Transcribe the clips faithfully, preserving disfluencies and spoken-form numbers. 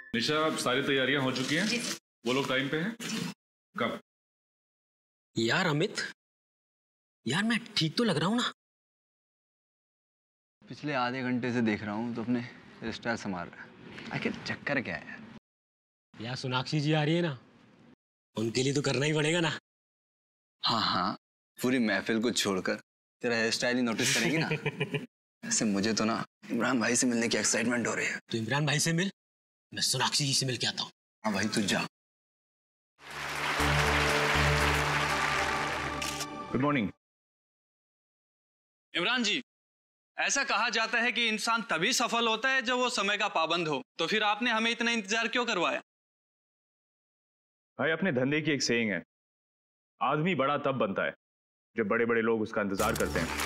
निशा, सारी तैयारियां हो चुकी हैं? वो लोग टाइम पे हैं? कब? यार अमित, यार मैं ठीक तो लग रहा हूँ ना? पिछले आधे घंटे से देख रहा हूँ तो अपने हेयर स्टाइल संभाल रहा है। आखिर चक्कर क्या है? यार सोनाक्षी जी आ रही है ना, उनके लिए तो करना ही पड़ेगा ना। हाँ हाँ, पूरी महफिल को छोड़कर तेरा हेयर स्टाइल ही नोटिस करेंगे ना। ऐसे मुझे तो ना इमरान भाई से मिलने की एक्साइटमेंट हो रही है। तो इमरान भाई से मिल, मैं सोनाक्षी जी से मिल के आता हूँ। हाँ भाई, तू जा। Good morning. इमरान जी, ऐसा कहा जाता है कि इंसान तभी सफल होता है जब वो समय का पाबंद हो, तो फिर आपने हमें इतना इंतजार क्यों करवाया? भाई, अपने धंधे की एक सेइंग है, आदमी बड़ा तब बनता है जब बड़े बड़े लोग उसका इंतजार करते हैं।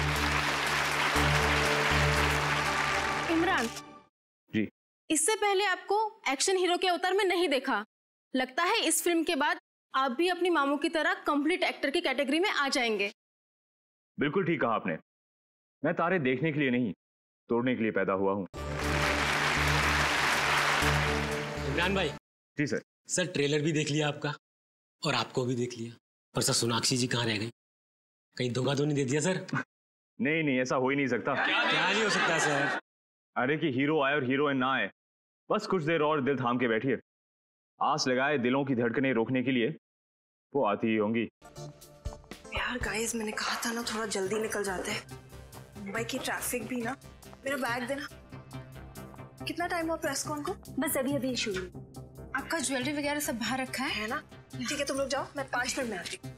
इमरान जी, इससे पहले आपको एक्शन हीरो के अवतार में नहीं देखा। लगता है इस फिल्म के बाद आप भी अपनी मामू की तरह कंप्लीट एक्टर की कैटेगरी में आ जाएंगे। बिल्कुल ठीक कहा आपने। मैं तारे देखने के लिए नहीं, तोड़ने के लिए पैदा हुआ हूँ। इमरान भाई। जी सर। सर ट्रेलर भी देख लिया आपका, और आपको भी देख लिया, पर सर सोनाक्षी जी कहाँ रह गई? कहीं धोखा तो नहीं दे दिया सर? नहीं नहीं, ऐसा हो ही नहीं सकता। क्या नहीं, क्या नहीं हो सकता सर? अरे कि हीरो आए और हीरोइन ना आए, बस कुछ देर और दिल थाम के बैठिए। आस लगाए दिलों की धड़कनें रोकने के लिए वो आती ही होंगी। यार गाइस, मैंने कहा था ना थोड़ा जल्दी निकल जाते। मुंबई की ट्रैफिक भी ना। मेरा बैग देना। कितना टाइम हुआ प्रेस कॉन को? बस अभी अभी शुरू। आपका ज्वेलरी वगैरह सब बाहर रखा है, है ना? ठीक है, तुम लोग जाओ, मैं पाँच मिनट में आती हूँ।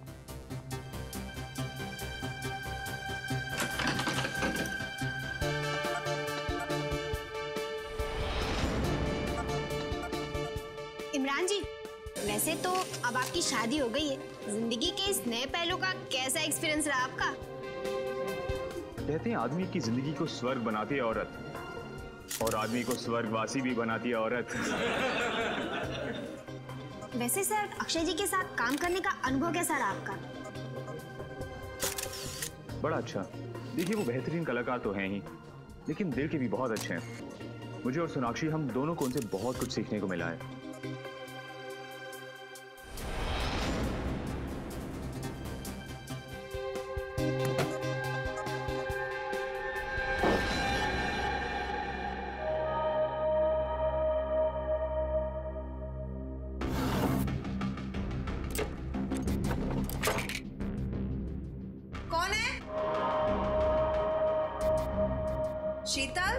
इमरान जी, वैसे तो अब आपकी शादी हो गई है, जिंदगी के इस नए पहलू का कैसा एक्सपीरियंस रहा आपका? कहते हैं आदमी की जिंदगी को स्वर्ग बनाती है औरत, और आदमी को स्वर्गवासी भी बनाती है औरत। वैसे सर, अक्षय जी के साथ काम करने का अनुभव कैसा रहा आपका? बड़ा अच्छा। देखिए, वो बेहतरीन कलाकार तो हैं ही, लेकिन दिल के भी बहुत अच्छे हैं। मुझे और सोनाक्षी, हम दोनों को उनसे बहुत कुछ सीखने को मिला है। शीतल,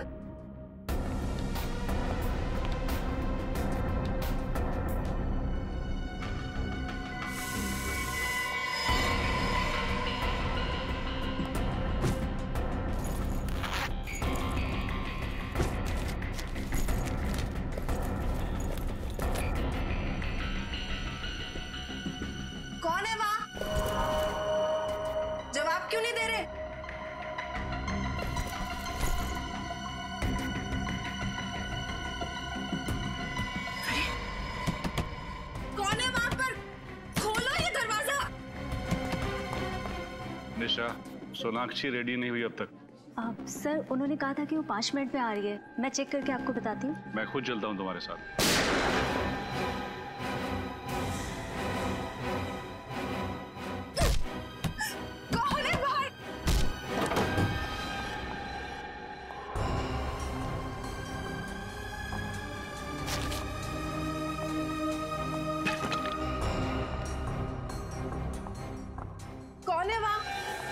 कौन है वहां? जवाब क्यों नहीं दे रहे? निशा, सोनाक्षी रेडी नहीं हुई अब तक। आप सर, उन्होंने कहा था कि वो पाँच मिनट में आ रही है। मैं चेक करके आपको बताती हूँ। मैं खुद चलता हूँ तुम्हारे साथ। कौन है बाहर? कौन है वहां?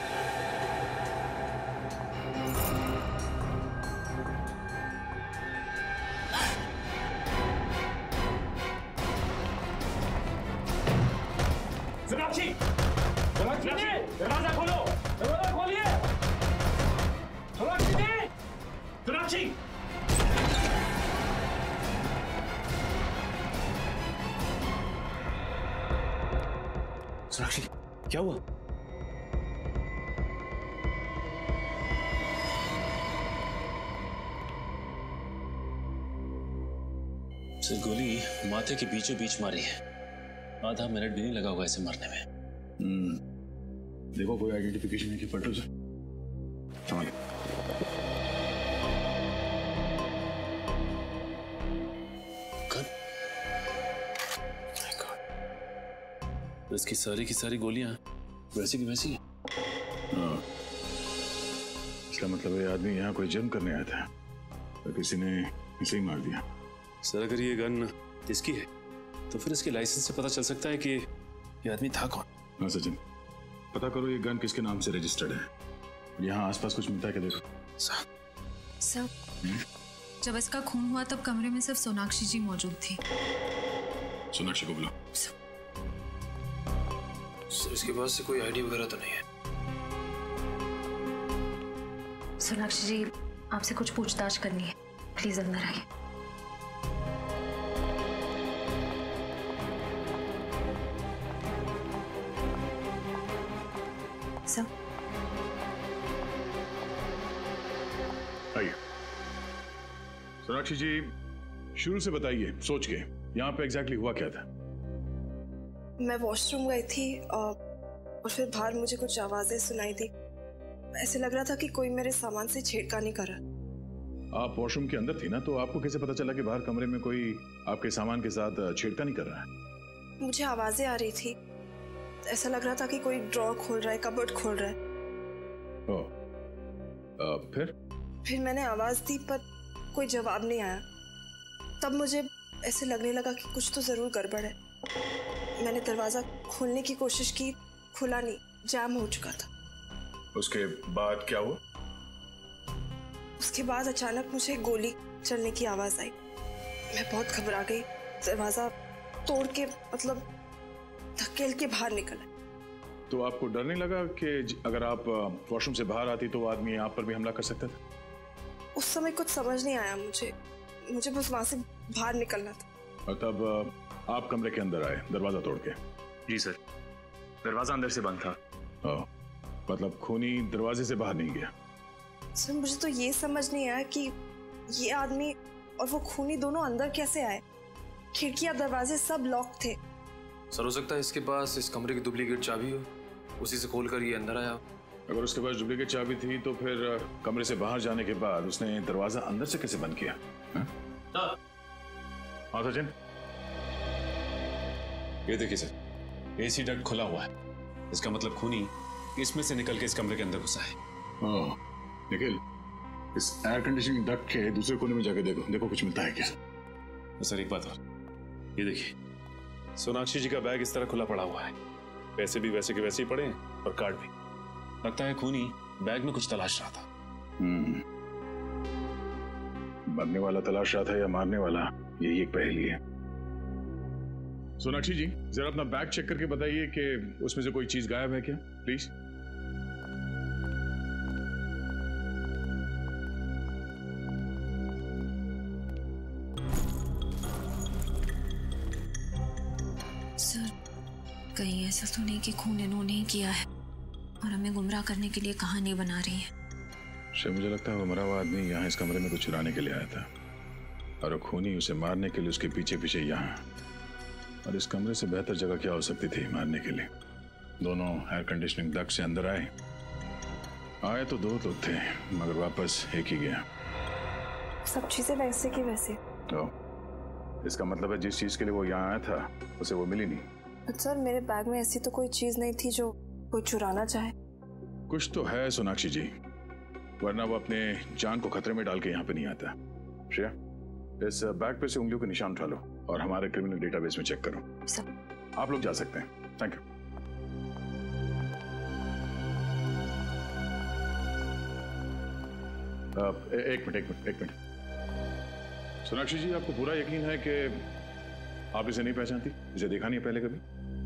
सोनाक्षी, सोनाक्षी जी, दरवाजा खोलो, दरवाजा खोलिए। सोनाक्षी जी, सोनाक्षी। सोनाक्षी, क्या हुआ? सिर गोली माथे के बीचों बीच मारी है। आधा मिनट भी नहीं लगा होगा इसे मारने में। हम्म, देखो कोई आइडेंटिफिकेशन है कि पलटो से। इसकी सारी की सारी गोलियां वैसी की वैसी हैं। हाँ, इसका मतलब ये आदमी यहाँ कोई जर्म करने आया था तो किसी ने इसे ही मार दिया। सर अगर ये गन इसकी है तो फिर इसके लाइसेंस से पता चल सकता है कि ये आदमी था कौन। हाँ सचिन, पता करो ये गन किसके नाम से रजिस्टर्ड है। यहाँ आसपास कुछ मिलता है क्या, देखो। सर, जब इसका खून हुआ तब कमरे में सिर्फ सोनाक्षी जी मौजूद थी। सोनाक्षी को बुलाओ। सर इसके पास से कोई आईडी वगैरह तो नहीं है। सोनाक्षी जी, आपसे कुछ पूछताछ करनी है, प्लीज अंदर आइए। सर, आइए। सोनाक्षी जी, शुरू से बताइए, सोच के यहाँ पे एग्जैक्टली हुआ क्या था? मैं वॉशरूम गई थी और फिर बाहर मुझे कुछ आवाजें सुनाई दी। ऐसे लग रहा था कि कोई मेरे सामान से छेड़खानी कर रहा। आप वॉशरूम के अंदर थी ना, तो आपको कैसे पता चला कि बाहर कमरे में कोई आपके सामान के साथ छेड़खानी कर रहा है? मुझे आवाजें आ रही थी, ऐसा लग रहा था कि कोई ड्रॉर खोल रहा है, कबर्ड खोल रहा है। ओ, आ, फिर फिर मैंने आवाज दी पर कोई जवाब नहीं आया। तब मुझे ऐसे लगने लगा कि कुछ तो जरूर गड़बड़ है। मैंने दरवाजा खोलने की कोशिश की, खुला नहीं, जाम हो चुका था। उसके बाद क्या हुआ? उसके बाद अचानक मुझे गोली चलने की आवाज आई। मैं बहुत घबरा गई, दरवाजा तोड़ के मतलब धकेल के बाहर निकला। तो आपको डर नहीं लगा कि अगर आप वॉशरूम से बाहर आती तो वो आदमी आप पर भी हमला कर सकता था? उस समय कुछ समझ नहीं आया मुझे मुझे बस वहां से बाहर निकलना था। और तब आप कमरे के अंदर आए दरवाजा तोड़ के? जी सर, दरवाजा अंदर से बंद था। ओ, मतलब खूनी दरवाजे से बाहर नहीं गया? सर, मुझे तो ये समझ नहीं आया कि ये आदमी और वो खूनी दोनों अंदर कैसे आए। खिड़कियां, दरवाजे सब लॉक थे। सर हो सकता है इसके पास इस कमरे की डुप्लीकेट चाबी हो, उसी से खोलकर ये अंदर आया। अगर उसके पास डुप्लीकेट चाबी थी तो फिर कमरे से बाहर जाने के बाद उसने दरवाजा अंदर से कैसे बंद किया? हाँ हाँ सचिन, ये देखिए सर, एसी डक्ट खुला हुआ है। इसका मतलब खूनी इसमें से निकल के इस कमरे के अंदर घुसा है। ओह, निखिल, इस एयर कंडीशनिंग डक्ट के दूसरे कोने में जाके देखो, देखो कुछ मिलता है क्या? तो सर एक बात और, ये देखिए सोनाक्षी जी का बैग इस तरह खुला पड़ा हुआ है। पैसे भी वैसे के वैसे ही पड़े हैं और कार्ड भी। लगता है खूनी बैग में कुछ तलाश रहा था। हम्म, मरने वाला तलाश रहा था या मारने वाला, यही एक पहेली है। सोनाक्षी जी, जरा अपना बैग चेक करके बताइए कि उसमें से कोई चीज गायब है क्या, प्लीज। सर, कहीं ऐसा तो नहीं कि खून इन्होंने ही किया है और हमें गुमराह करने के लिए कहानी बना रही है? शायद मुझे लगता है वो मरा हुआ आदमी यहाँ इस कमरे में कुछ चुराने के लिए आया था और खूनी उसे मारने के लिए उसके पीछे पीछे यहाँ। और इस कमरे से बेहतर जगह क्या हो सकती थी मारने के लिए? दोनों एयर कंडीशनिंग डक्ट से अंदर आए आए तो दो लोग थे, मगर वापस एक ही गया। सब चीजें वैसे की वैसे। तो इसका मतलब है जिस चीज के लिए वो यहाँ आया था उसे वो मिली नहीं। सर, मेरे बैग में ऐसी तो कोई चीज नहीं थी जो कोई चुराना चाहे। कुछ तो है सोनाक्षी जी, वरना वो अपने जान को खतरे में डाल के यहाँ पे नहीं आता। श्रेया, इस बैग पे से उंगलियों के निशान उठा लो और हमारे क्रिमिनल डेटाबेस में चेक करो। सर, आप लोग जा सकते हैं। Thank you. एक मिनट एक मिनट एक मिनट सोनाक्षी जी, आपको पूरा यकीन है कि आप इसे नहीं पहचानती? इसे देखा नहीं है पहले कभी?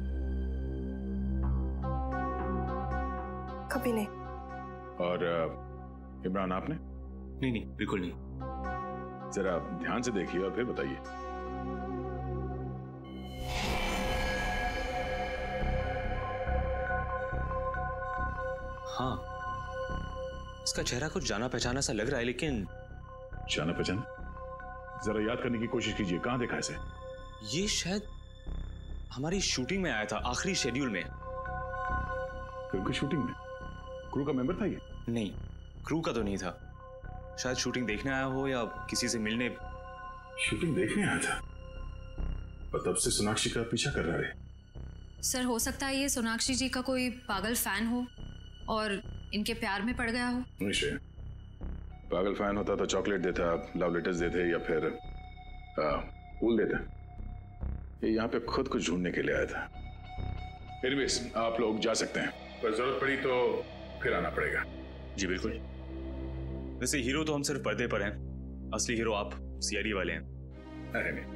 कभी नहीं। और इमरान, आपने? नहीं नहीं, बिल्कुल नहीं। जरा ध्यान से देखिए और फिर बताइए। हाँ, इसका चेहरा कुछ जाना पहचाना सा लग रहा है, लेकिन जाना पहचाना? जरा याद करने की कोशिश कीजिए, कहां देखा इसे? ये शायद हमारी शूटिंग में आया था, आखिरी शेड्यूल में। फिल्म की शूटिंग में? क्रू का मेंबर था ये? नहीं, क्रू का तो नहीं था। शायद शूटिंग देखने आया हो या किसी से मिलने। शूटिंग देखने आया था और तब से सोनाक्षी का पीछा कर रहा है? सर हो सकता है ये सोनाक्षी जी का कोई पागल फैन हो और इनके प्यार में पड़ गया हो। निश्चय पागल फैन होता तो चॉकलेट देता, लव लेटर्स देते या फिर फूल देता। ये यहाँ पे खुद कुछ ढूंढने के लिए आया था। एनीवेज आप लोग जा सकते हैं, पर जरूरत पड़ी तो फिर आना पड़ेगा। जी बिल्कुल। वैसे हीरो तो हम सिर्फ पर्दे पर हैं, असली हीरो आप सीआईडी वाले हैं। अरे नहीं,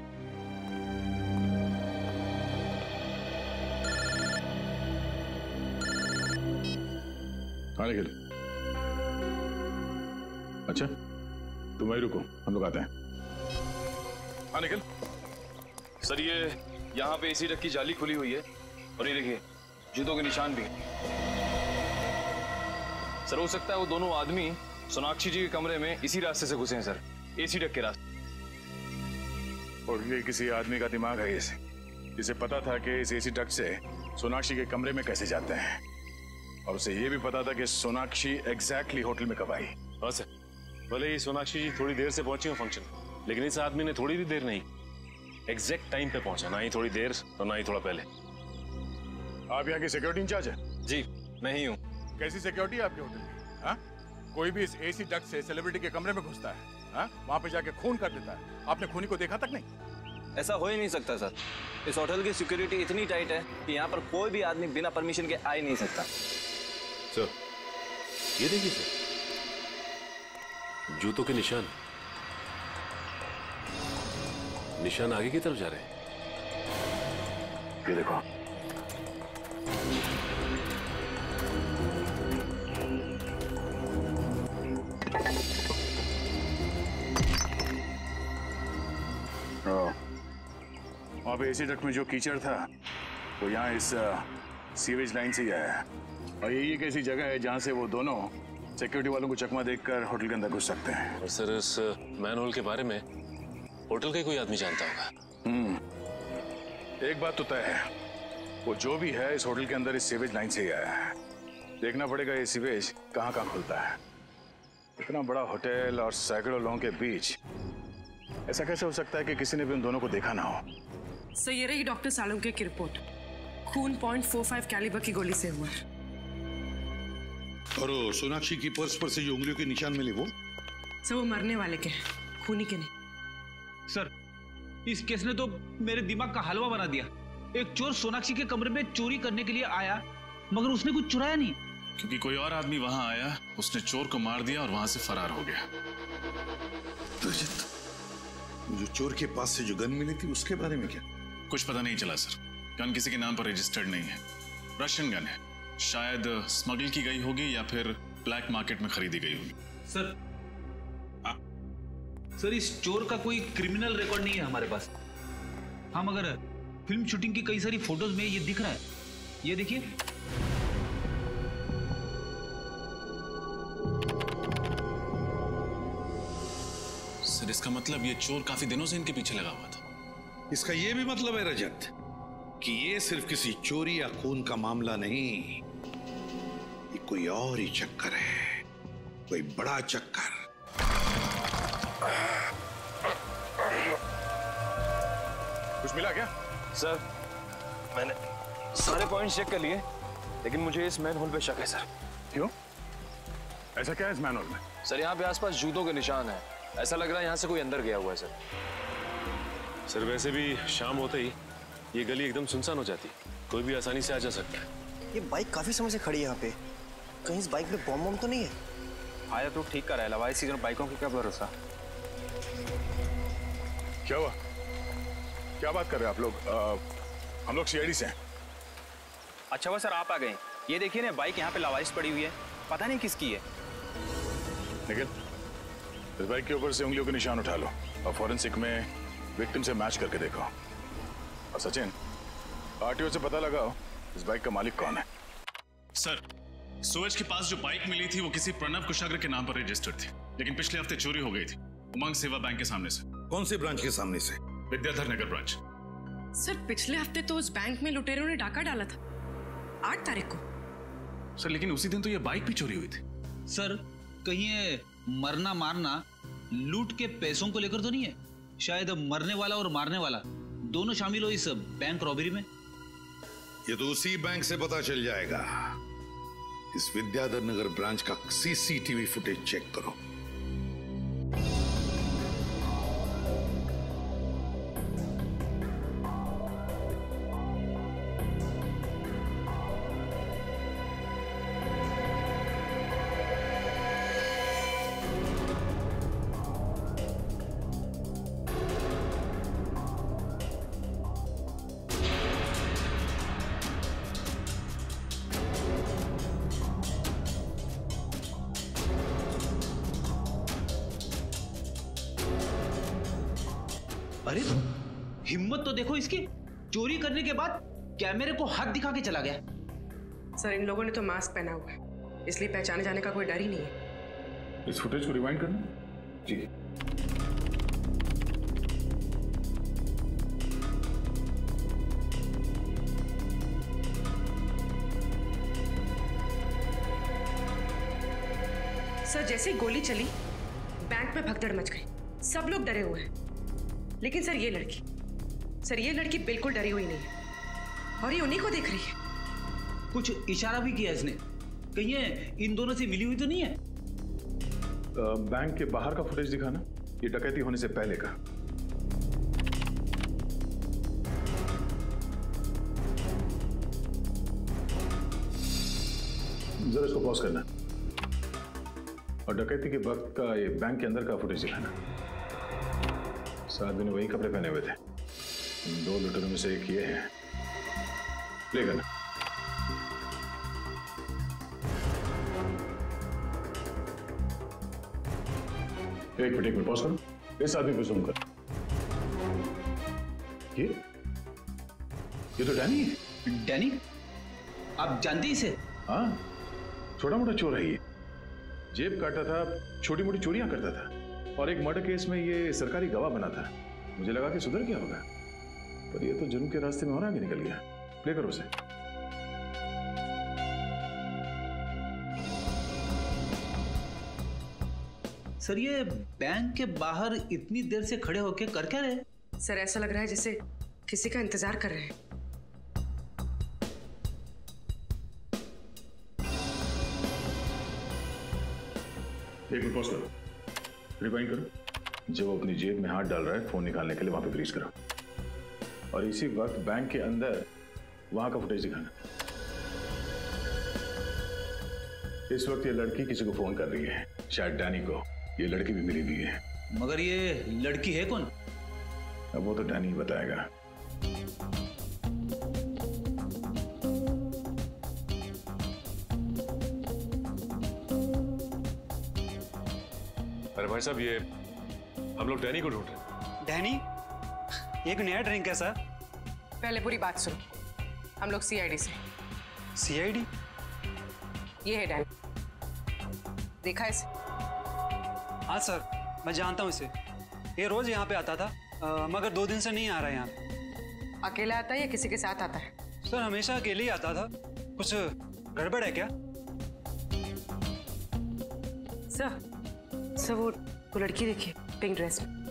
हाँ निखिल। अच्छा तुम वहीं रुको, हम लोग आते हैं। हाँ निखिल। सर ये यहाँ पे एसी डक की जाली खुली हुई है और ये देखिए जूतों के निशान भी। सर हो सकता है वो दोनों आदमी सोनाक्षी जी के कमरे में इसी रास्ते से घुसे हैं सर, एसी डक के रास्ते। और ये किसी आदमी का दिमाग है इसे, जिसे पता था कि इस एसी डक से सोनाक्षी के कमरे में कैसे जाते हैं, और उसे ये भी पता था कि सोनाक्षी एग्जैक्टली होटल में कब आई। हाँ सर, भले ही सोनाक्षी जी थोड़ी देर से पहुंची हो फंक्शन, लेकिन इस आदमी ने थोड़ी भी देर नहीं, एग्जैक्ट टाइम पे पहुंचा, ना ही थोड़ी देर और ना ही थोड़ा पहले। आप यहाँ की सिक्योरिटी इंचार्ज है? जी मैं ही हूँ। कैसी सिक्योरिटी है आपके होटल की? हाँ? कोई भी इस एसी डक से सेलिब्रिटी के कमरे में घुसता है, हाँ? वहाँ पे जाके खून कर देता है। आपने खूनी को देखा तक नहीं? ऐसा हो ही नहीं सकता सर। इस होटल की सिक्योरिटी इतनी टाइट है कि यहाँ पर कोई भी आदमी बिना परमिशन के आ ही नहीं सकता। सर ये देखिए सर, जूतों के निशान, निशान आगे की तरफ जा रहे हैं। ये देखो, वहाँ पे एसी डक में जो कीचड़ था वो यहाँ इस सीवेज लाइन से ही आया है, और यही एक ऐसी जगह है जहाँ से वो दोनों सिक्योरिटी वालों को चकमा देखकर होटल के अंदर घुस सकते हैं। और सर इस मैन होल के बारे में होटल का कोई आदमी जानता होगा। हम्म, एक बात तो तय है, वो जो भी है इस होटल के अंदर इस सीवेज लाइन से ही आया है। देखना पड़ेगा ये सीवेज कहाँ कहाँ खुलता है। इतना बड़ा होटल और सैकड़ों लोगों के बीच ऐसा कैसे हो सकता है कि किसी ने भी उन दोनों को देखा ना हो? सर ये रही डॉक्टर सालुंके की रिपोर्ट, खून पॉइंट फोर फाइव कैलिबर की गोली से हुआ। और सोनाक्षी की पर्स पर से जो उंगलियों के निशान मिले वो सर वो मरने वाले के हैं, खूनी के नहीं। सर इस केस ने तो मेरे दिमाग का हलवा बना दिया। एक चोर सोनाक्षी के कमरे में चोरी करने के लिए आया, मगर उसने कुछ चुराया नहीं, क्योंकि कोई और आदमी वहां आया, उसने चोर को मार दिया और वहां से फरार हो गया। रजत, जो चोर के पास से जो गन मिली थी उसके बारे में क्या? कुछ पता नहीं चला सर। गन किसी के नाम पर रजिस्टर्ड नहीं है, रशियन गन है। शायद स्मगल की गई होगी या फिर ब्लैक मार्केट में खरीदी गई होगी। सर आ, सर इस चोर का कोई क्रिमिनल रिकॉर्ड नहीं है हमारे पास। हम अगर फिल्म शूटिंग की कई सारी फोटोज में ये दिख रहा है, ये देखिए। सर इसका मतलब ये चोर काफी दिनों से इनके पीछे लगा हुआ था। इसका ये भी मतलब है रजत कि ये सिर्फ किसी चोरी या खून का मामला नहीं, ये कोई और ही चक्कर है, कोई बड़ा चक्कर। कुछ मिला क्या? सर मैंने सारे पॉइंट्स चेक कर लिए, लेकिन मुझे इस मैन होल पे शक है सर। क्यों? ऐसा क्या है इस मैन होल में? सर यहाँ पे आसपास जूतों के निशान हैं, ऐसा लग रहा है यहाँ से कोई अंदर गया हुआ है सर। सर वैसे भी शाम होते ही ये गली एकदम सुनसान हो जाती, कोई भी आसानी से आ जा सकता है। ये बाइक काफी समय से खड़ी है यहाँ पे, कहीं इस बाइक में बॉम्ब वॉम्ब तो नहीं है? आया तो ठीक कर रहा है, लवाई सीजन बाइकों की क्या भरोसा। क्या हुआ? क्या बात कर रहे हैं आप लोग? आ, हम लोग सीआईडी से हैं। अच्छा हुआ सर आप आ गए। ये देखिए ना बाइक यहाँ पे लवाइस पड़ी हुई है, पता नहीं किसकी है। निखिल, इस बाइक के ऊपर से उंगलियों के निशान उठा लो और फॉरेंसिक में विक्टिम से मैच करके देखो। और सचिन, आरटीओ से पता लगाओ इस बाइक का मालिक कौन है। सर, सूरज के पास जो बाइक मिली थी वो किसी प्रणव कुशाग्र के नाम पर रजिस्टर्ड थी, लेकिन पिछले हफ्ते चोरी हो गई थी उमंग सेवा बैंक के सामने से। कौन से ब्रांच के सामने से? विद्याधर नगर ब्रांच। सर पिछले हफ्ते तो उस बैंक में लुटेरों ने डाका डाला था, आठ तारीख को। सर लेकिन उसी दिन तो ये बाइक भी चोरी हुई थी। सर कहीं ये मरना मारना लूट के पैसों को लेकर तो नहीं है? शायद मरने वाला और मारने वाला दोनों शामिल हो इस बैंक रॉबरी में। ये तो उसी बैंक से पता चल जाएगा। इस विद्याधर नगर ब्रांच का सीसीटीवी फुटेज चेक करो। अरे हिम्मत तो देखो इसकी, चोरी करने के बाद कैमरे को हाथ दिखा के चला गया। सर इन लोगों ने तो मास्क पहना हुआ है, इसलिए पहचाने जाने का कोई डर ही नहीं है। इस फुटेज को रिवाइंड करना जी। सर जैसे ही गोली चली बैंक में भगदड़ मच गई, सब लोग डरे हुए हैं। लेकिन सर ये लड़की सर ये लड़की बिल्कुल डरी हुई नहीं है और ये उन्हीं को देख रही है। कुछ इशारा भी किया इसने, कहीं ये इन दोनों से मिली हुई तो नहीं है? आ, बैंक के बाहर का फुटेज दिखाना, ये डकैती होने से पहले का। जरा इसको पॉज करना और डकैती के वक्त का ये बैंक के अंदर का फुटेज दिखाना। सात दिन वही कपड़े पहने हुए थे। दो लुटेरों में से एक ये है। प्ले करना। एक मिनट एक मिनट पॉज करो। इस आदमी को जूम कर। ये ये तो डैनी है। डैनी? आप जानते हैं इसे? हाँ, छोटा मोटा चोर है ये। जेब काटता था, छोटी मोटी चोरियां करता था और एक मर्डर केस में ये सरकारी गवाह बना था। मुझे लगा कि सुधर गया होगा, पर ये तो जुर्म के रास्ते में और आगे निकल गया। प्ले करो उसे। सर ये बैंक के बाहर इतनी देर से खड़े होके कर क्या रहे? सर ऐसा लग रहा है जैसे किसी का इंतजार कर रहे हैं। एक मिनट पॉज करो, रिवाइंड करो। जब वो अपनी जेब में हाथ डाल रहा है फोन निकालने के लिए, वहां पे फ्रीज करो और इसी वक्त बैंक के अंदर वहां का फुटेज दिखाना। इस वक्त ये लड़की किसी को फोन कर रही है, शायद डैनी को। ये लड़की भी मिली हुई है। मगर ये लड़की है कौन? अब वो तो डैनी ही बताएगा। अरे भाई साहब, ये हम लोग डैनी को ढूंढ रहे हैं। डैनी? एक नया ड्रिंक है सर। पहले पूरी बात सुनो। हम लोग सीआईडी से। सीआईडी? ये है डैनी, देखा इसे? हाँ सर, मैं जानता हूँ इसे। ये रोज यहाँ पे आता था, आ, मगर दो दिन से नहीं आ रहा है यहाँ पे। अकेला आता है या किसी के साथ आता है? सर हमेशा अकेले ही आता था। कुछ गड़बड़ है क्या? सर सर वो वो लड़की देखिए, पिंक ड्रेस में।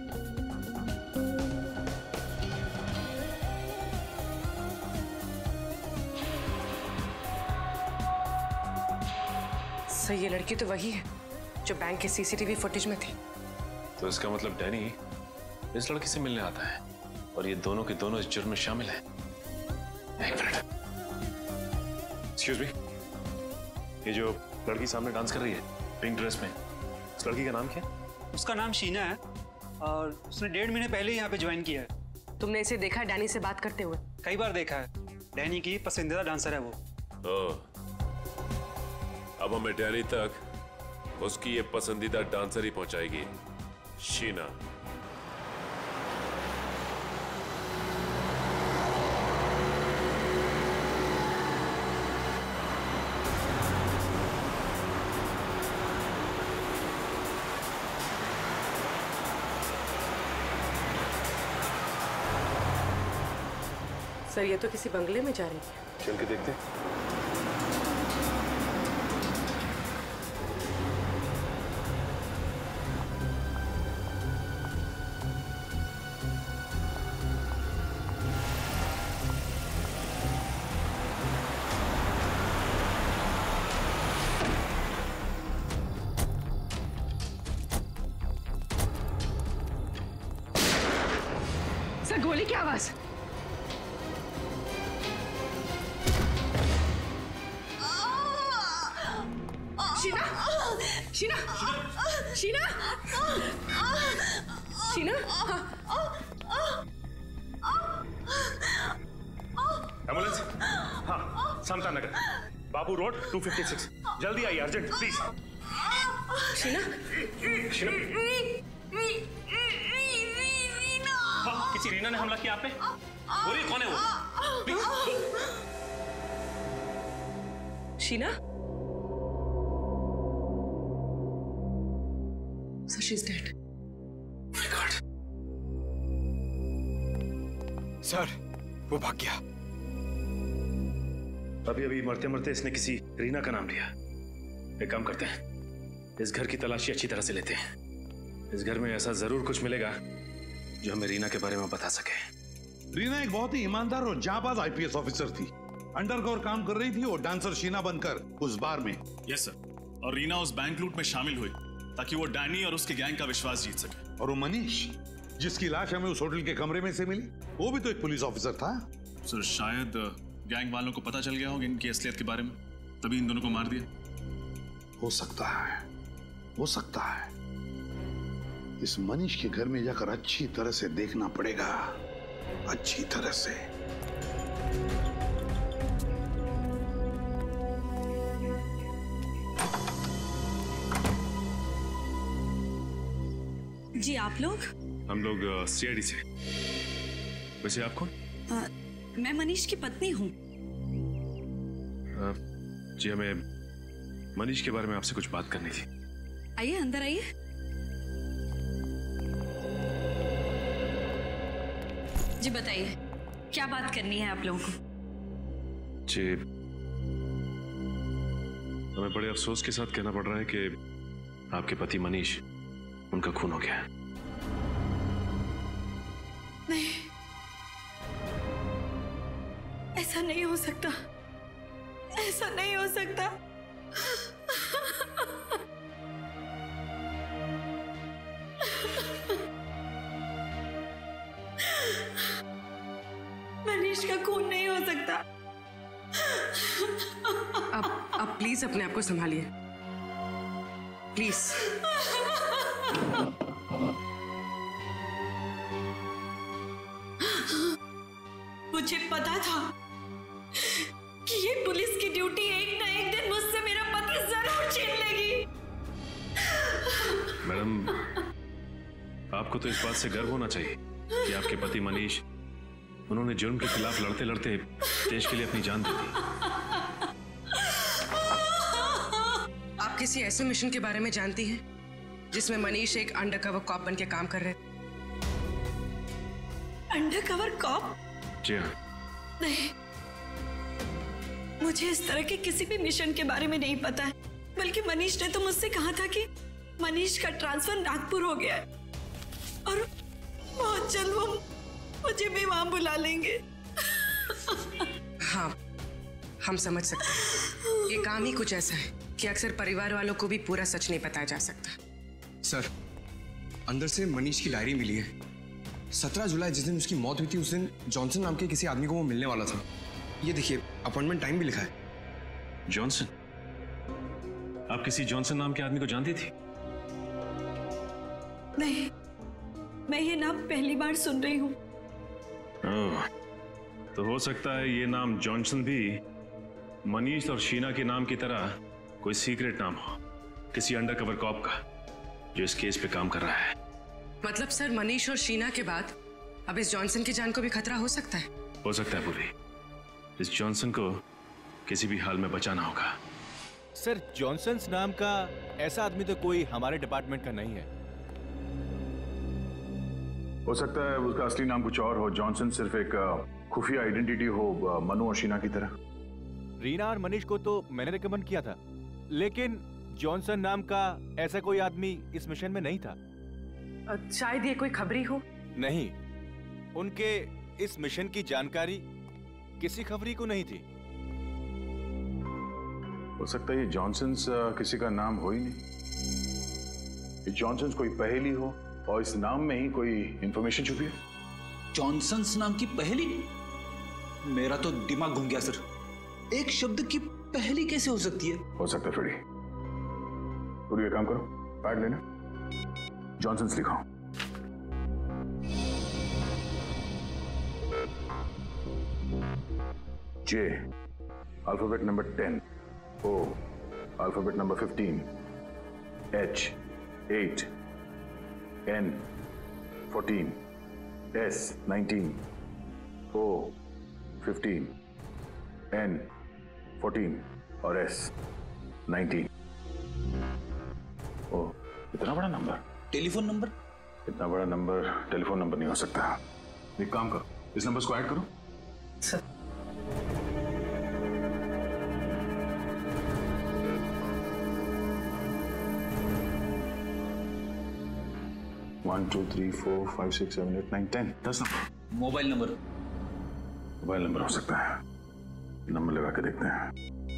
सर ये लड़की तो वही है जो बैंक के सीसीटीवी फुटेज में थी। तो इसका मतलब डैनी इस लड़की से मिलने आता है और ये दोनों के दोनों इस जुर्म में शामिल हैं। एक मिनट, एक्सक्यूज मी, ये जो लड़की सामने डांस कर रही है पिंक ड्रेस में, इस लड़की का नाम क्या है? उसका नाम शीना है और उसने डेढ़ महीने पहले ही यहाँ पे ज्वाइन किया है। तुमने इसे देखा है डैनी से बात करते हुए? कई बार देखा है। डैनी की पसंदीदा डांसर है वो। ओह, अब हमें डैनी तक उसकी ये पसंदीदा डांसर ही पहुंचाएगी, शीना। सर ये तो किसी बंगले में जा रही है। चल के देखते हैं। क्या आवाज? शीना, शीना, शीना, शीना, एम्बुलेंस? हाँ, Samta Nagar, Babu road two fifty six. जल्दी आइए, अर्जेंट प्लीज। शीना, शीना, हाँ, किसी रीना ने हमला किया आप पे? बोलिए कौन है वो? Sheena? So she's dead. Oh my God. Sir, वो भाग गया। अभी अभी मरते मरते इसने किसी रीना का नाम लिया। एक काम करते हैं, इस घर की तलाशी अच्छी तरह से लेते हैं। इस घर में ऐसा जरूर कुछ मिलेगा जो हमें रीना के बारे में बता सके। रीना एक बहुत ही ईमानदार और जांबाज आईपीएस ऑफिसर थी। अंडरकवर काम कर रही थी और डांसर शीना बनकर उस बार में। Yes sir. और रीना उस बैंक लूट में शामिल हुई ताकि वो डैनी और उसके गैंग का विश्वास जीत सके। और वो मनीष, जिसकी लाश हमें उस होटल के कमरे में से मिली, वो भी तो एक पुलिस ऑफिसर था। सर शायद गैंग वालों को पता चल गया होगा इनकी असलियत के बारे में, तभी इन दोनों को मार दिया। हो सकता है, हो सकता है। इस मनीष के घर में जाकर अच्छी तरह से देखना पड़ेगा, अच्छी तरह से। जी आप लोग? हम लोग सीआईडी से। वैसे आप कौन? आ, मैं मनीष की पत्नी हूँ। जी हमें मनीष के बारे में आपसे कुछ बात करनी थी। आइए अंदर आइए। जी बताइए, क्या बात करनी है आप लोगों को? जी हमें बड़े अफसोस के साथ कहना पड़ रहा है कि आपके पति मनीष, उनका खून हो गया। नहीं, ऐसा नहीं हो सकता, ऐसा नहीं हो सकता। मनीष का खून नहीं हो सकता। अब अब प्लीज अपने आप को संभालिए, प्लीज। मुझे पता था कि ये पुलिस की ड्यूटी एक ना एक दिन मुझसे मेरा पति जरूर छीन लेगी। मैडम, आपको तो इस बात से गर्व होना चाहिए कि आपके पति मनीष, उन्होंने जुर्म के खिलाफ लड़ते लड़ते देश के लिए अपनी जान दे दी। आप किसी ऐसे मिशन के बारे में जानती हैं जिसमें मनीष एक अंडरकवर कॉप बन के काम कर रहे थे? Undercover corp? जी हाँ। नहीं, मुझे इस तरह के किसी भी मिशन के बारे में नहीं पता है। बल्कि मनीष ने तो मुझसे कहा था कि मनीष का ट्रांसफर नागपुर हो गया है और बहुत जल्द वो मुझे भी वहां बुला लेंगे। हाँ, हम समझ सकते हैं। ये काम ही कुछ ऐसा है कि अक्सर परिवार वालों को भी पूरा सच नहीं बताया जा सकता। सर, अंदर से मनीष की डायरी मिली है। सत्रह जुलाई जिस दिन उसकी मौत हुई थी, उस दिन जॉनसन नाम के किसी आदमी को वो मिलने वाला था। ये देखिए, अपॉइंटमेंट टाइम भी लिखा है। जॉनसन? आप किसी जॉनसन नाम के आदमी को जानती थी? नहीं, मैं ये नाम पहली बार सुन रही हूँ। ओह, तो हो सकता है ये नाम जॉनसन भी मनीष और शीना के नाम की तरह कोई सीक्रेट नाम हो, किसी अंडरकवर कॉप का जो इस केस पे काम कर रहा है। मतलब सर, मनीष और शीना के बाद अब इस जॉनसन की जान को भी खतरा हो सकता है? हो सकता है पूरी। इस जॉनसन को किसी भी हाल में बचाना होगा। सर, जॉनसन नाम का ऐसा आदमी तो कोई हमारे डिपार्टमेंट का नहीं है। हो सकता है उसका असली नाम कुछ और हो। जॉनसन सिर्फ एक खुफिया आइडेंटिटी हो, मनु और शीना की तरह। रीना और मनीष को तो मैंने रिकमेंड किया था, लेकिन जॉनसन नाम का ऐसा कोई आदमी इस मिशन में नहीं था। शायद ये कोई खबरी हो। नहीं, उनके इस मिशन की जानकारी किसी खबरी को नहीं थी। हो सकता है ये जॉनसन किसी का नाम हो ही नहीं। ये जॉनसन कोई पहेली हो और इस नाम में ही कोई इंफॉर्मेशन छुपी है। जॉनसन्स नाम की पहेली? मेरा तो दिमाग घूम गया सर। एक शब्द की पहेली कैसे हो सकती है? हो सकता है फ्रेडी। तुम ये काम करो, पैड लेना, जॉनसन्स लिखो। J alphabet number ten, O alphabet number fifteen, H eight, N fourteen, S nineteen, O fifteen, N fourteen और एस नाइनटीन। ओ इतना बड़ा नंबर। Telephone number? इतना बड़ा नंबर टेलीफोन नंबर नहीं हो सकता। एक काम करो, इस नंबर को ऐड करो। Sir one two three four five six seven eight nine ten, दस number. Mobile number? Mobile number हो सकता है, नंबर लगा के देखते हैं।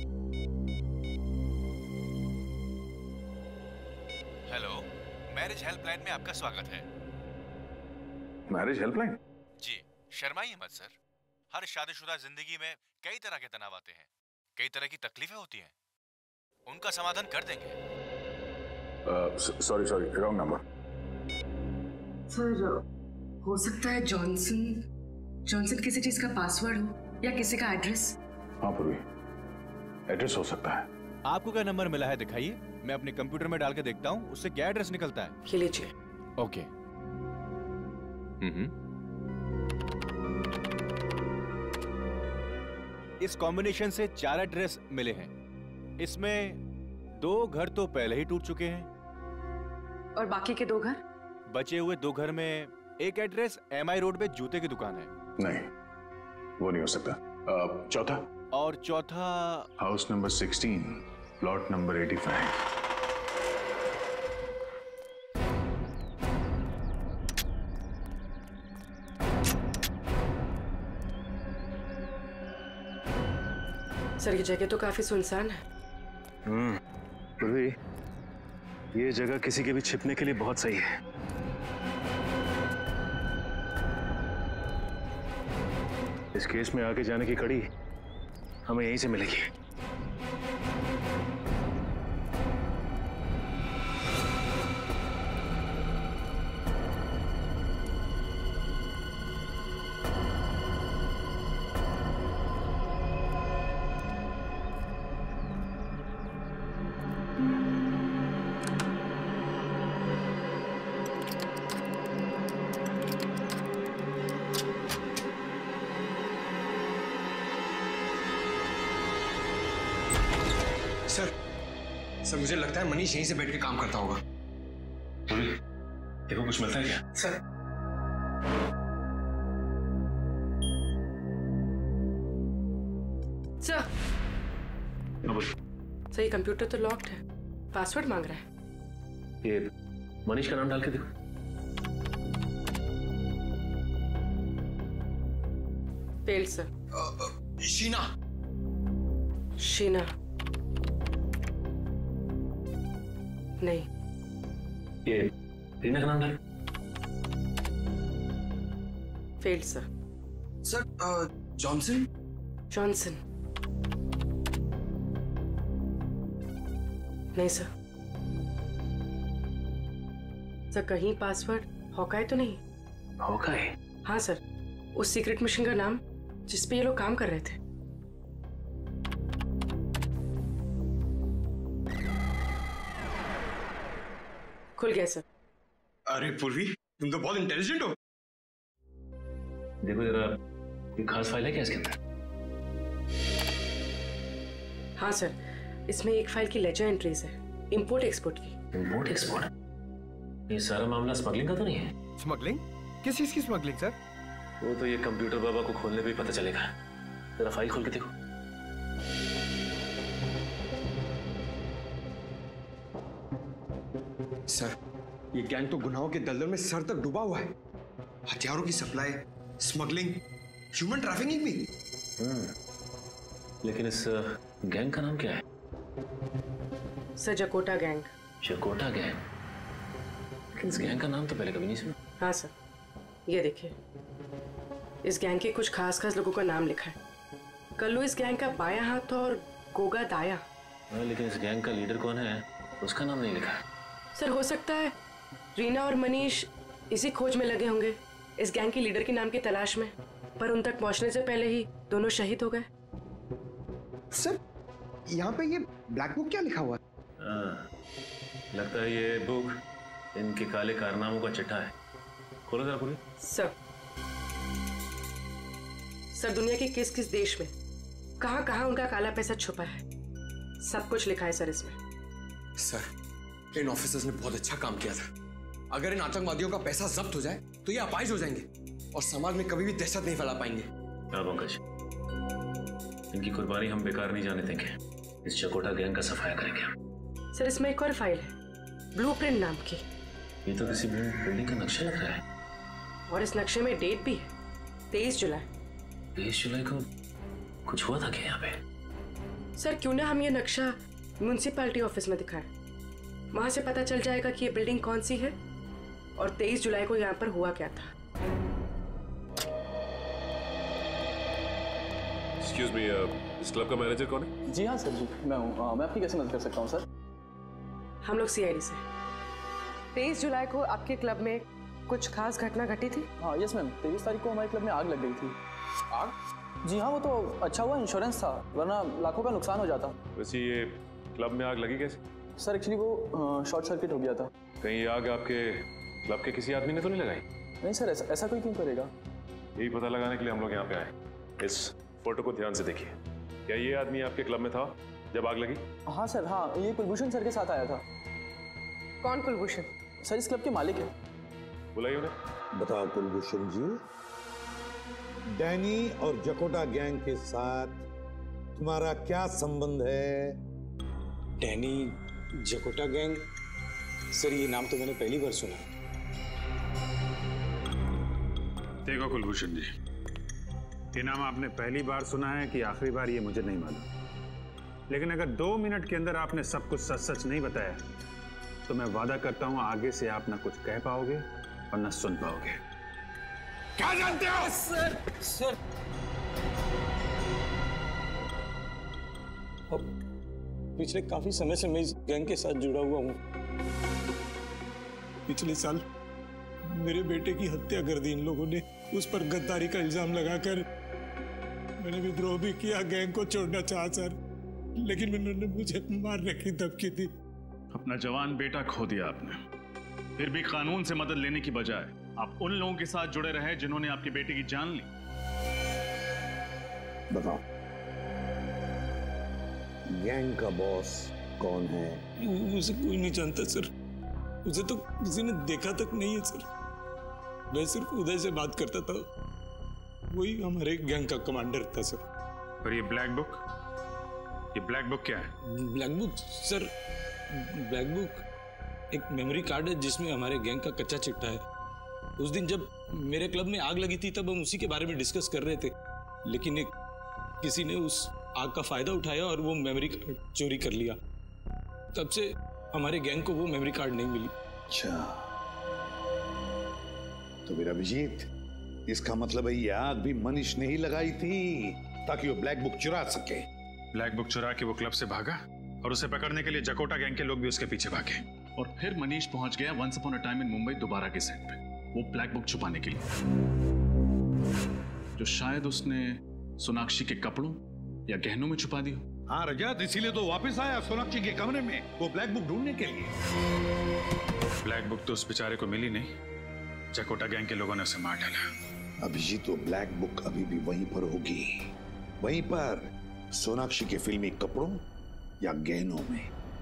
हेलो, मैरिज हेल्पलाइन में आपका स्वागत है। Marriage helpline? जी, शर्माइए मत सर। हर शादीशुदा जिंदगी में कई तरह के तनाव आते हैं, कई तरह की तकलीफें होती हैं, उनका समाधान कर देंगे। Sorry sorry wrong number. Sir हो सकता है जॉनसन जॉनसन किसी चीज का पासवर्ड हो या किसी का एड्रेस। हाँ पूर्वी, एड्रेस हो सकता है। आपको क्या नंबर मिला है दिखाइए, मैं अपने कंप्यूटर में डाल के देखता हूँ उससे क्या एड्रेस निकलता है। ये लीजिए। ओके। हम्म इस कॉम्बिनेशन से चार एड्रेस मिले हैं। इसमें दो घर तो पहले ही टूट चुके हैं और बाकी के दो घर? बचे हुए दो घर में एक एड्रेस एम आई रोड पे जूते की दुकान है। नहीं, वो नहीं हो सकता। uh, चौथा? और चौथा house number sixteen, plot number eighty five. Sir ये जगह तो काफी सुनसान है। हम्म, पूर्वी, ये जगह किसी के भी छिपने के लिए बहुत सही है। इस केस में आगे जाने की कड़ी हमें यहीं से मिलेगी। सर सर मुझे लगता है मनीष यहीं से बैठ के काम करता होगा। देखो कुछ मिलता है क्या? सर सर सर ये कंप्यूटर तो लॉक्ड है, पासवर्ड मांग रहा है। ये मनीष का नाम डाल के देखो। Fail sir. शीना। शीना नहीं। ये रीना का नाम डाल। Failed sir. Sir Johnson. Johnson नहीं सर। सर कहीं पासवर्ड हॉकाई तो नहीं? हॉकाई? हाँ सर, उस सीक्रेट मिशन का नाम जिसपे ये लोग काम कर रहे थे। खुल गया सर। अरे पूर्वी, तुम तो बहुत इंटेलिजेंट हो। देखो जरा, कोई खास फाइल है क्या इसके अंदर? हाँ सर, इसमें एक फाइल की लेजर एंट्रीज है, इंपोर्ट एक्सपोर्ट की। Import export? ये सारा मामला स्मगलिंग का तो नहीं है? स्मगलिंग? किस चीज की स्मगलिंग सर? वो तो ये कंप्यूटर बाबा को खोलने पे ही पता चलेगा। जरा फाइल खोल के देखो। सर ये गैंग तो गुनाहों के दलदल में सर तक डूबा हुआ है। हथियारों की सप्लाई, स्मगलिंग, ह्यूमन ट्रैफिकिंग भी। लेकिन इस गैंग का नाम क्या है? सर जकोटा गैंग। जकोटा गैंग? लेकिन इस गैंग का नाम तो पहले कभी नहीं सुना। हाँ सर, ये देखिए, इस गैंग के कुछ खास खास लोगों का नाम लिखा है। कल्लू इस गैंग का बायां हाथ और गोगा दाया। लेकिन इस गैंग का लीडर कौन है उसका नाम नहीं लिखा है। सर हो सकता है रीना और मनीष इसी खोज में लगे होंगे, इस गैंग के लीडर के नाम की तलाश में, पर उन तक पहुंचने से पहले ही दोनों शहीद हो गए। सर यहाँ पे ये ब्लैक बुक क्या लिखा हुआ है? हाँ, लगता है ये बुक इनके काले कारनामों का चिट्ठा है। खोलो जरा खोलो। सर सर दुनिया के किस किस देश में कहां कहां उनका काला पैसा छुपा है, सब कुछ लिखा है सर इसमें। सर इन ऑफिसर्स ने बहुत अच्छा काम किया था। अगर इन आतंकवादियों का पैसा जब्त हो जाए तो ये अपाहिज हो जाएंगे और समाज में कभी भी दहशत नहीं फैला पाएंगे। हाँ पंकज, इनकी कुर्बानी हम बेकार नहीं जाने देंगे। इस चकोटा गैंग का सफाया करेंगे हम। सर इसमें एक और फाइल है, ब्लूप्रिंट नाम की। ये तो किसी बिल्डिंग का नक्शा लग रहा है। और इस नक्शे में डेट भी है, तेईस जुलाई। तेईस जुलाई को कुछ हुआ था क्या यहाँ पे? सर क्यों ना हम ये नक्शा म्युनिसिपैलिटी ऑफिस में दिखाएं, वहां से पता चल जाएगा कि ये बिल्डिंग कौन सी है और तेईस जुलाई को यहाँ पर हुआ क्या था। Excuse me, uh, इस क्लब का मैनेजर कौन है? जी हाँ सर जी, मैं हूँ। मैं आपकी कैसे मदद कर सकता हूँ सर? हम लोग सीआईडी से। तेईस जुलाई को आपके क्लब में कुछ खास घटना घटी थी? हाँ यस मैम, तेईस तारीख को हमारे क्लब में आग लग गई थी। आग? जी हाँ, वो तो अच्छा हुआ इंश्योरेंस था, वरना लाखों का नुकसान हो जाता। वैसे ये क्लब में आग लगी कैसे? सर एक्चुअली वो शॉर्ट सर्किट हो गया था। कहीं आग आपके क्लब के किसी आदमी ने तो नहीं लगाई? नहीं सर, ऐसा, ऐसा कोई क्यों करेगा? यही पता लगाने के लिए हम लोग यहाँ पे आए। इस फोटो को ध्यान से देखिए। क्या ये आदमी आपके क्लब में था जब आग लगी? हाँ सर, हाँ, ये कुलभूषण सर के साथ आया था। कौन कुलभूषण? सर इस क्लब के मालिक है। बुलाइए उन्हें। बताओ कुलभूषण जी, डैनी और जकोटा गैंग के साथ तुम्हारा क्या संबंध है? Danny, जकोटा gang? सर ये नाम तो मैंने पहली बार सुना। देखो कुलभूषण जी, ये नाम आपने पहली बार सुना है कि आखिरी बार, ये मुझे नहीं मालूम। लेकिन अगर दो मिनट के अंदर आपने सब कुछ सच सच नहीं बताया तो मैं वादा करता हूं आगे से आप ना कुछ कह पाओगे और ना सुन पाओगे। क्या जानते हो? सर सर पिछले काफी समय से मैं इस गैंग के साथ जुड़ा हुआ हूं। पिछले साल मेरे बेटे की हत्या कर दी इन लोगों ने। उस पर गद्दारी का इल्जाम लगाकर मैंने विद्रोह भी किया, गैंग को छोड़ना चाहा सर, लेकिन उन्होंने मुझे मारने की धमकी दी। अपना जवान बेटा खो दिया आपने, फिर भी कानून से मदद लेने की बजाय आप उन लोगों के साथ जुड़े रहे जिन्होंने आपके बेटे की जान ली। बताओ, गैंग का बॉस कौन है? उसे कोई नहीं जानता सर, उसे तो किसी ने देखा तक नहीं है सर। मैं सिर्फ उदय से बात करता था, वही हमारे गैंग का कमांडर था सर। और ये ब्लैक बुक, ये ब्लैक बुक क्या है? Black book sir, black book एक मेमोरी कार्ड है जिसमें हमारे गैंग का कच्चा चिट्ठा है। उस दिन जब मेरे क्लब में आग लगी थी तब हम उसी के बारे में डिस्कस कर रहे थे, लेकिन एक किसी ने उस आग का फायदा उठाया और वो मेमोरी कार्ड चोरी कर लिया। तब से हमारे गैंग को वो मेमोरी कार्ड नहीं मिली। अच्छा, तो मेरा अभिजीत, इसका मतलब है ये आग भी मनीष ने ही लगाई थी ताकि वो ब्लैक बुक चुरा सके। ब्लैक बुक चुरा के वो क्लब से भागा और उसे पकड़ने के लिए जकोटा गैंग के लोग भी उसके पीछे भागे। और फिर मनीष पहुंच गया once upon a time in Mumbai दोबारा के सेट पे, वो ब्लैक बुक छुपाने के लिए, जो शायद उसने सोनाक्षी के कपड़ों या गहनों में छुपा दी हो। हाँ रजत, इसीलिए तो वापस आया सोनाक्षी के कमरे में वो ब्लैक बुक ढूंढने के लिए। ब्लैक बुक तो उस बेचारे को मिली नहीं, जकोटा गैंग के लोगों ने उसे मार डाला। अभिजीत, तो ब्लैक बुक अभी भी वहीं पर होगी, वहीं पर सोनाक्षी के फिल्मी कपड़ों या गहनों में।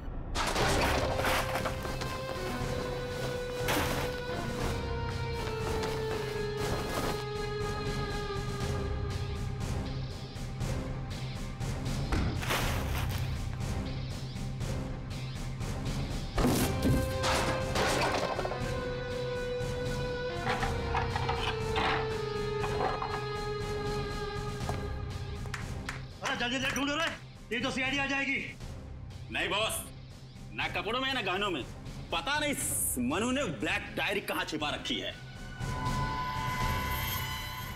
जल्दी से ढूंढो रे, ये तो सीआईडी आ जाएगी। नहीं बॉस, ना कपड़ों में ना गहनों में, पता नहीं मनु ने ब्लैक डायरी कहां छिपा रखी है।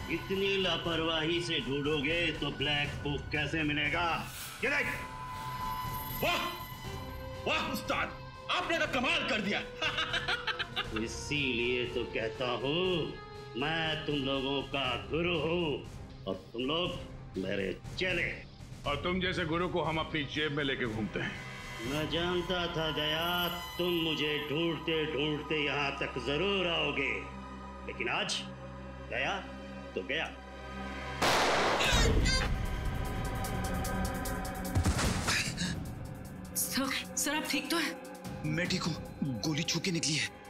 इतनी लापरवाही से ढूंढोगे तो ब्लैक बुक कैसे मिलेगा? ये देख। वाह वाह उस्ताद, आपने तो कमाल कर दिया। इसीलिए तो कहता हूँ मैं तुम लोगों का गुरु हूँ और तुम लोग मेरे चेले। और तुम जैसे गुरु को हम अपनी जेब में लेके घूमते हैं। मैं जानता था दया तुम मुझे ढूंढते ढूंढते यहाँ तक जरूर आओगे, लेकिन आज गया तो गया। सर, सर आप ठीक तो है? मैं ठीक हूँ, गोली छू के निकली है।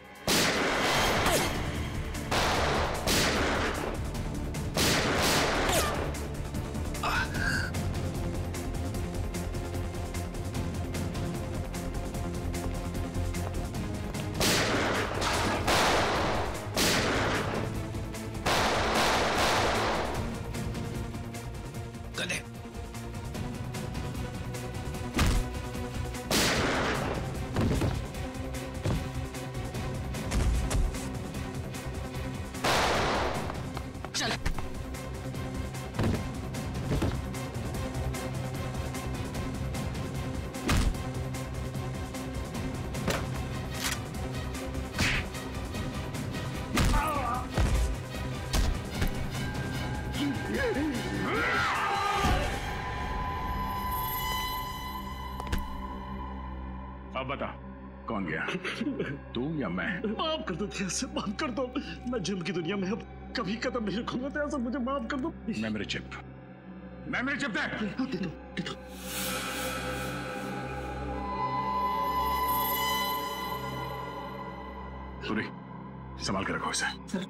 अब बता कौन गया, तू या मैं? माफ कर दो दया से, माफ कर दो। मैं जुल्म की दुनिया में अब कभी कदम नहीं रखूंगा दया से, मुझे माफ कर दो। मेमोरी चिप, मेमोरी चिप दे। दे दो, दे दो। सूरी, संभाल के रखो इसे।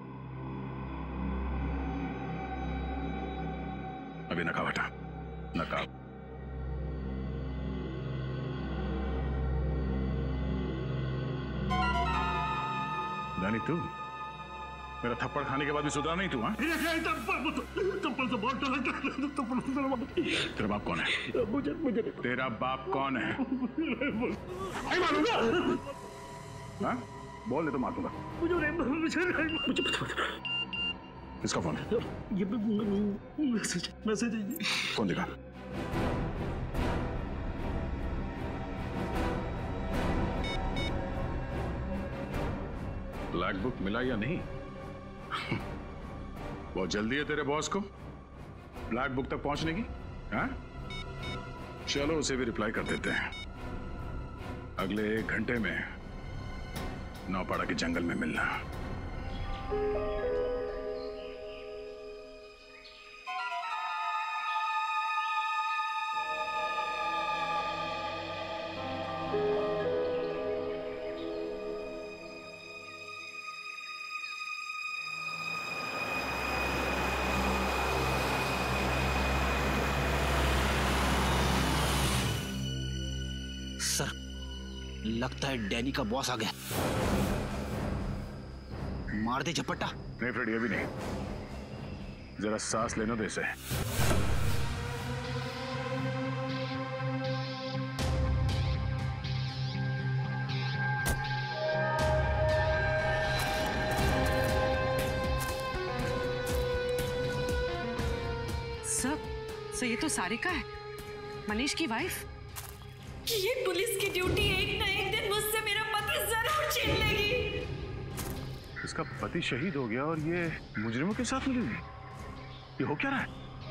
अभी नकाब हटा, नकाब। रानी तू मेरा थप्पड़ खाने के बाद भी सुधरा नहीं तू? हाँ, थप्पड़ से बहुत डर लगता है। थप्पड़ से डर। तेरा बाप कौन है? मुझे मुझे तेरा बाप कौन है? नहीं मारूंगा। हाँ, बोल ले तो मार दूंगा। मुझे नहीं, मुझे नहीं, मुझे किसका फोन है? ये मैसेज मैसेज है ये। कौन दिखा? ब्लैक बुक मिला या नहीं? बहुत जल्दी है तेरे बॉस को ब्लैक बुक तक पहुंचने की। हाँ, चलो उसे भी रिप्लाई कर देते हैं। अगले एक घंटे में नौपाड़ा के जंगल में मिलना। सर, लगता है डैनी का बॉस आ गया। मार दे झपट्टा। नहीं फ्रेडी, अभी नहीं, जरा सांस लेने दे इसे। सर, सर ये तो सारिका है, मनीष की वाइफ। ये पुलिस की ड्यूटी एक ना एक दिन मुझसे मेरा पति जरूर छीन लेगी। इसका पति शहीद हो गया और ये मुजरिमों के साथ मिली हुई। ये हो क्या रहा है?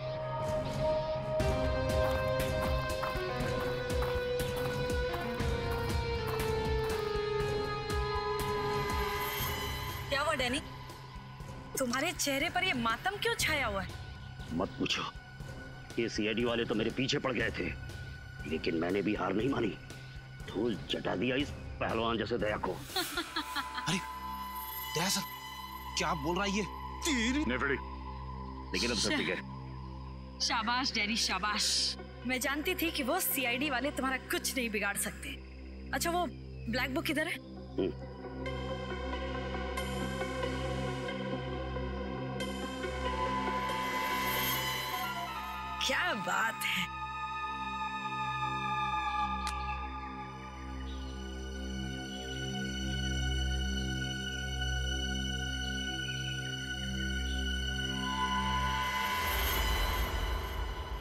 क्या हुआ डैनी? तुम्हारे चेहरे पर ये मातम क्यों छाया हुआ है? मत पूछो, ये सीआईडी वाले तो मेरे पीछे पड़ गए थे, लेकिन मैंने भी हार नहीं मानी। धूल चटा दिया इस पहलवान जैसे दया को। अरे दया सर, क्या आप बोल रहा है ये? लेकिन अब सब ठीक है। शाबाश डैनी, शाबाश। मैं जानती थी कि वो सीआईडी वाले तुम्हारा कुछ नहीं बिगाड़ सकते। अच्छा, वो ब्लैक बुक किधर है? क्या बात है।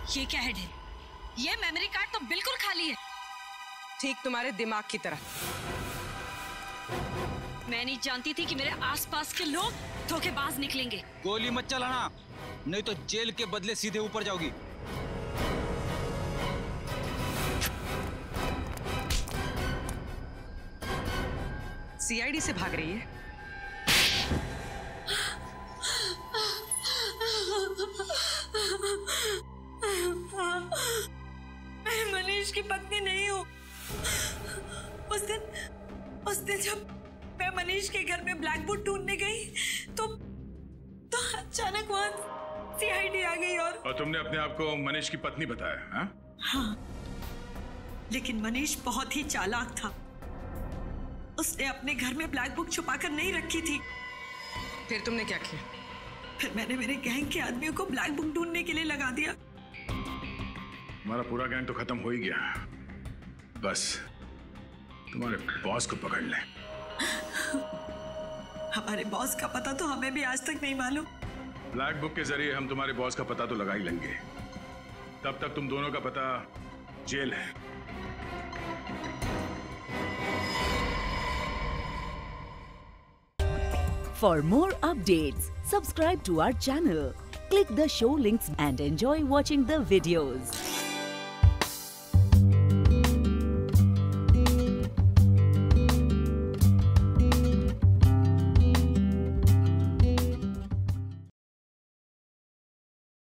ये क्या है डेनी? ये मेमोरी कार्ड तो बिल्कुल खाली है। ठीक तुम्हारे दिमाग की तरह। मैं नहीं जानती थी कि मेरे आसपास के लोग धोखेबाज निकलेंगे। गोली मत चलाना, नहीं तो जेल के बदले सीधे ऊपर जाओगी। सीआईडी से भाग रही है। मैं मनीष की पत्नी नहीं हूँ। उस दिन उस दिन जब मैं मनीष के घर में ब्लैक बुक ढूंढने गई तो तो अचानक वहाँ सीआईडी आ गई और और तुमने अपने आप को मनीष की पत्नी बताया? हाँ? हाँ, लेकिन मनीष बहुत ही चालाक था। उसने अपने घर में ब्लैक बुक छुपाकर नहीं रखी थी। फिर तुमने क्या किया? फिर मैंने मेरे गैंग के आदमियों को ब्लैक बुक ढूंढने के लिए लगा दिया। हमारा पूरा गैंग तो खत्म हो ही गया, बस तुम्हारे बॉस को पकड़ ले। हमारे बॉस का पता तो हमें भी आज तक नहीं मालूम। ब्लैक बुक के जरिए हम तुम्हारे बॉस का पता तो लगा ही लेंगे। तब तक तुम दोनों का पता जेल है। For more updates, subscribe to our channel, click the show links and enjoy watching the videos.